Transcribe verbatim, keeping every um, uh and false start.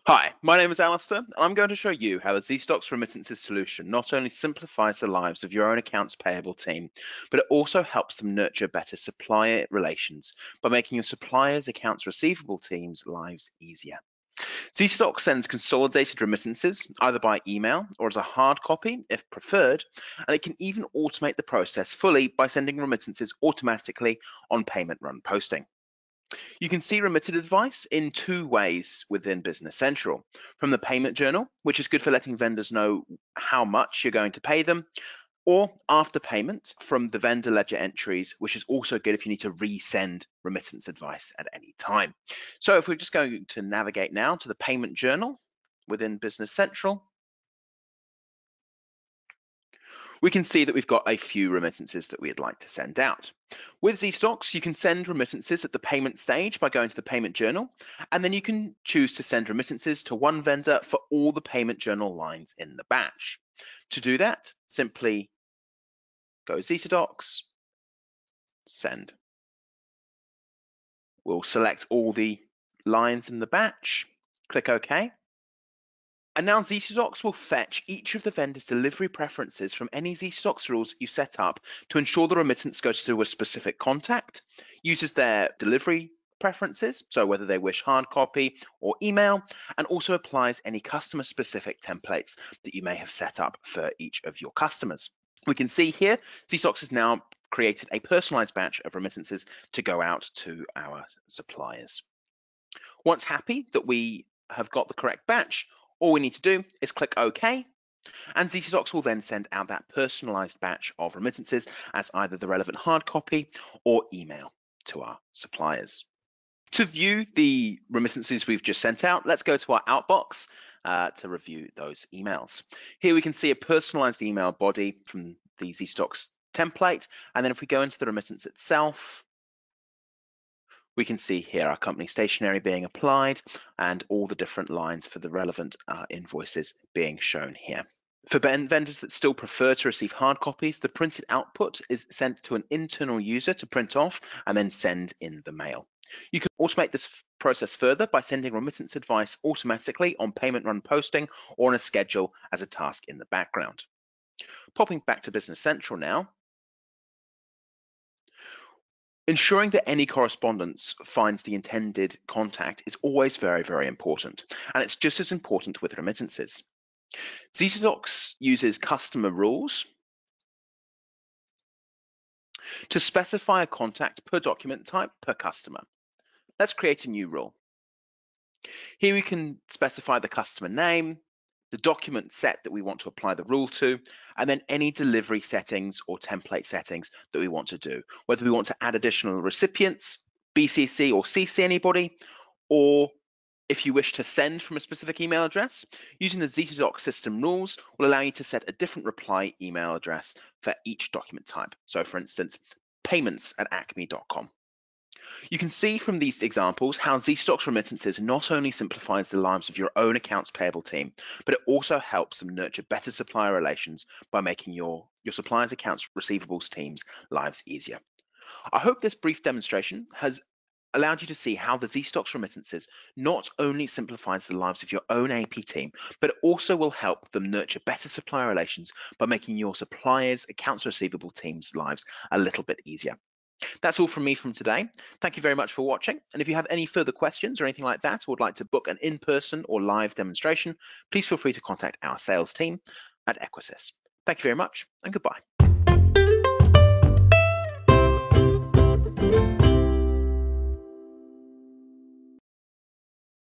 Hi, my name is Alistair, and I'm going to show you how the Zetadocs Remittances solution not only simplifies the lives of your own accounts payable team, but it also helps them nurture better supplier relations by making your suppliers' accounts receivable teams' lives easier. Zetadocs sends consolidated remittances either by email or as a hard copy if preferred, and it can even automate the process fully by sending remittances automatically on payment run posting. You can see remitted advice in two ways within Business Central. From the payment journal, which is good for letting vendors know how much you're going to pay them, or after payment from the vendor ledger entries, which is also good if you need to resend remittance advice at any time. So if we're just going to navigate now to the payment journal within Business Central, we can see that we've got a few remittances that we'd like to send out. With Zetadocs, you can send remittances at the payment stage by going to the payment journal, and then you can choose to send remittances to one vendor for all the payment journal lines in the batch. To do that, simply go Zetadocs, send. We'll select all the lines in the batch, click OK. And now Zetadocs will fetch each of the vendor's delivery preferences from any Zetadocs rules you set up to ensure the remittance goes to a specific contact, uses their delivery preferences, so whether they wish hard copy or email, and also applies any customer-specific templates that you may have set up for each of your customers. We can see here, Zetadocs has now created a personalized batch of remittances to go out to our suppliers. Once happy that we have got the correct batch, all we need to do is click OK, and Zetadocs will then send out that personalized batch of remittances as either the relevant hard copy or email to our suppliers. To view the remittances we've just sent out, let's go to our outbox uh, to review those emails. Here we can see a personalized email body from the Zetadocs template, and then if we go into the remittance itself, we can see here our company stationery being applied and all the different lines for the relevant uh, invoices being shown here. For vendors that still prefer to receive hard copies, the printed output is sent to an internal user to print off and then send in the mail. You can automate this process further by sending remittance advice automatically on payment run posting or on a schedule as a task in the background. Popping back to Business Central now, ensuring that any correspondence finds the intended contact is always very, very important, and it's just as important with remittances. Zetadocs uses customer rules to specify a contact per document type per customer. Let's create a new rule. Here we can specify the customer name, the document set that we want to apply the rule to, and then any delivery settings or template settings that we want to do, whether we want to add additional recipients, B C C or C C anybody, or if you wish to send from a specific email address, using the Zetadocs system rules will allow you to set a different reply email address for each document type. So for instance, payments at acme dot com. You can see from these examples how Zetadocs Remittances not only simplifies the lives of your own accounts payable team, but it also helps them nurture better supplier relations by making your, your suppliers' accounts receivables teams' lives easier. I hope this brief demonstration has allowed you to see how the Zetadocs Remittances not only simplifies the lives of your own A P team, but it also will help them nurture better supplier relations by making your suppliers' accounts receivable teams' lives a little bit easier. That's all from me from today. Thank you very much for watching. And if you have any further questions or anything like that, or would like to book an in-person or live demonstration, please feel free to contact our sales team at Equisys. Thank you very much and goodbye.